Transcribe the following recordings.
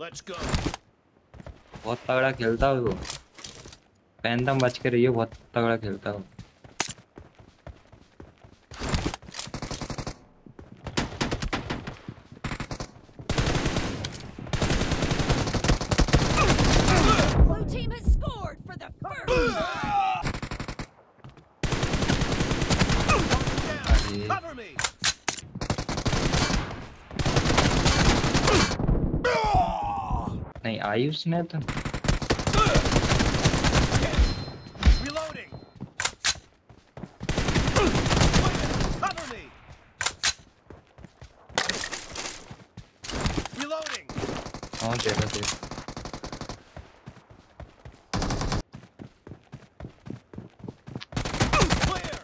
Let's go. बहुत तगड़ा खेलता है वो। पैंतम बच के रही है, बहुत तगड़ा खेलता है वो। Blue team has scored for the first time. Cover me. नहीं आई उसने तो। Reloading. Cover me. Reloading. हाँ देखा देख। Clear.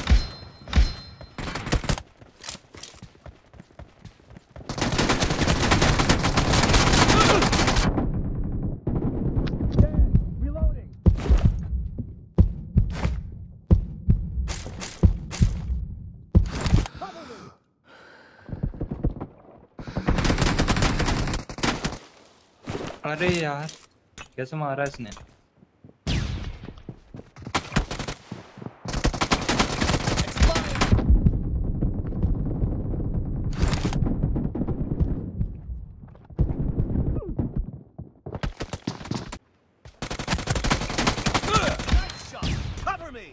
Reloading. Cover me. अरे यार कैसे मारा इसने। Nice shot. Cover me.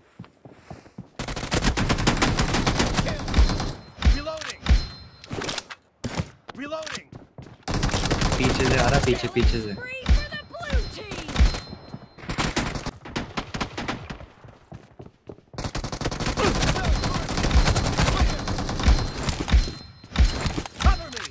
Reloading. Reloading. पीछे से आ रहा, पीछे पीछे से। Free for the blue team. Cover me.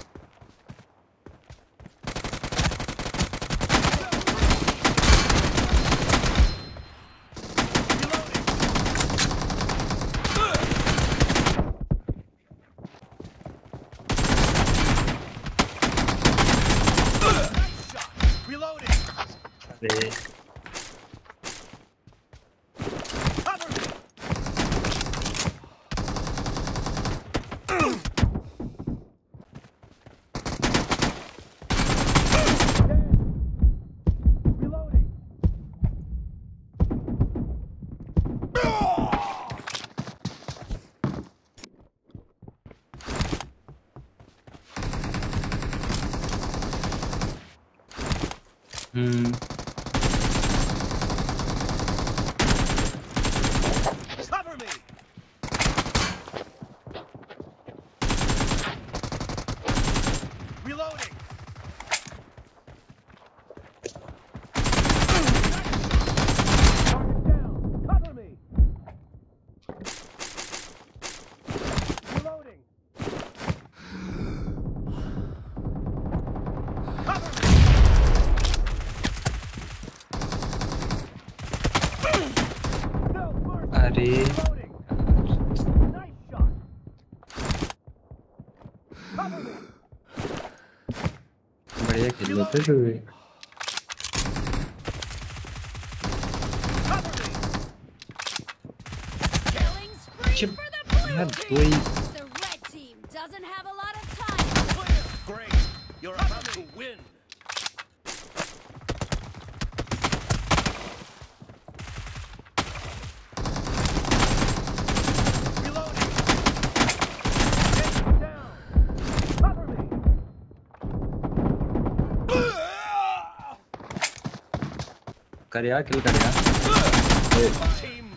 Nice shot. Reloading. अरे Cover me. Reloading. Cover me. Reloading. Target down. Cover me. Reloading. Cover me. No mercy. अरे Reloading. Nice shot. Cover me. बढ़िया खेल लेते थे वे। Cover me. Killing spree Chip. for the blue यार team. वही The red team doesn't have a lot of time. Clear. Great. You're about to win. Reloading. Take him down. Cover me. कर यार, किल कर यार। Team